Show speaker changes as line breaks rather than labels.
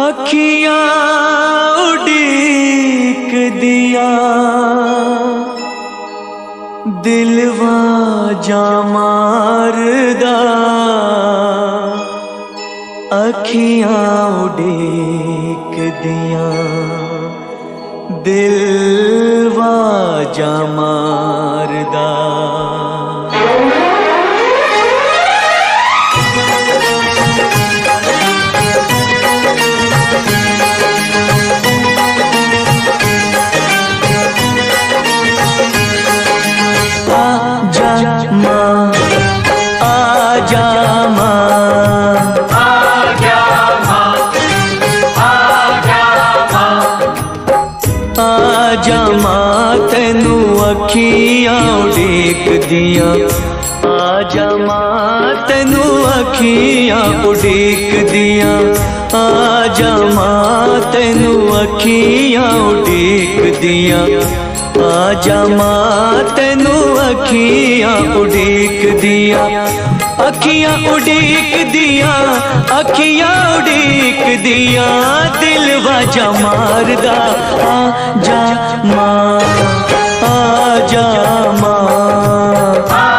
अखियां उड़ीक दिया दिलवा जा मारदा, अखियां उड़ीक दिया दिलवा जा मारदा। आजा मां तैनू अखियां उड़ीक दिया, आजा मां तैनू अखियां उड़ीक दिया, आजा मां तैनू अखियां उड़ीक दिया, आजा मां तैनू अखियां उड़ीक दिया, अखियां उड़ीक दिया, अखियां उड़ीक दिया दिलवा जा मारदा। आजा मां, आजा मां।